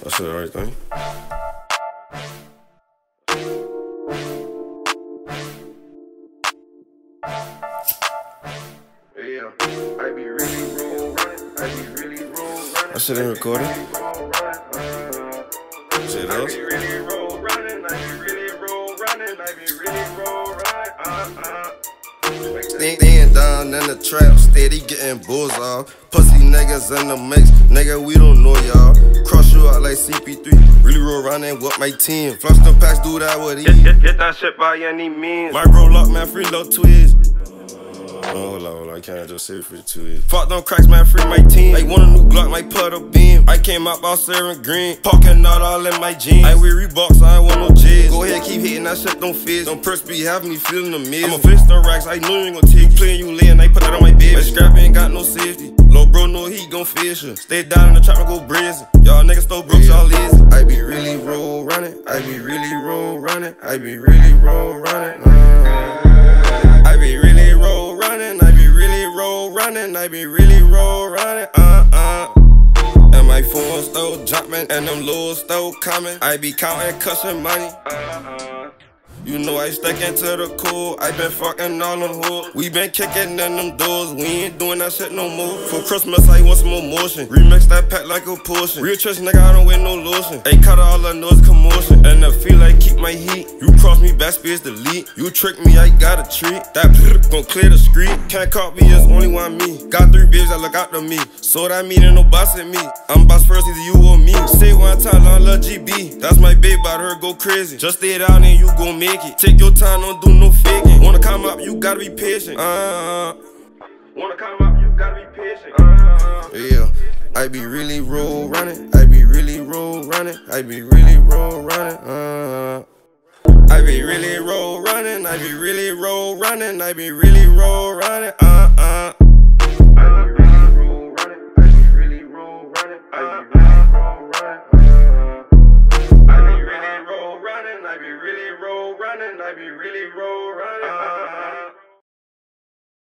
I said the right thing. Yeah, I be really roll running. I be really roll running. That shit ain't recording. Shit else? I be really roll running. I be really roll running. I be really roll running. Staying down in the trap, steady getting bulls off. Pussy niggas in the mix, nigga, we don't know y'all. Cross you out like CP3, really roll running with my team. Flush them packs, do that with ease. Get that shit by any means. My bro lock, man, free low twist. Hold on, I can't just say free twist. Fuck them cracks, man, free my team. Like want a new Glock, might put a beam. I came out by Sarah Green, parking out all in my jeans. I wear Reeboks, I ain't want no J's. Go ahead, keep hitting that shit, don't fizz. Them perks be having me feeling amazing. I'ma fix the racks, I know you ain't gon' take. Playing you laying, I put that on my baby. My scrap ain't got no safety. Lil' bro know he gon' fish ya. Stay down in the trap and go brazen. Y'all niggas still broke, y'all lazy. I be really roll running, I be really roll running, I be really roll running. I be really roll running, I be really roll running, I be really roll running. And my phone still jumping, and them lows still coming. I be counting cushion money. You know I stickin' to the code. I been fucking all them hoes. We been kicking in them doors. We ain't doing that shit no more. For Christmas I want some more motion. Remix that pack like a portion. Real church nigga, I don't wear no lotion. Ain't cut all the noise commotion. And I feel like keep my heat. You cross me, backspace delete. You trick me, I got a treat. That gon' clear the street. Can't call me, it's only one me. Got 3 babes that look out to me. So that mean ain't no boss at me. I'm boss first, either you or me. Say one time, long love GB. That's my babe, about her go crazy. Just stay down and you gon' make it. Take your time, don't do no faking. Wanna come up, you gotta be patient. Wanna come up, you gotta be patient. Yeah, I be really roll running. I be really roll running. I be really roll running. I be really roll running. I be really roll running. I be really roll running. I be really roll running.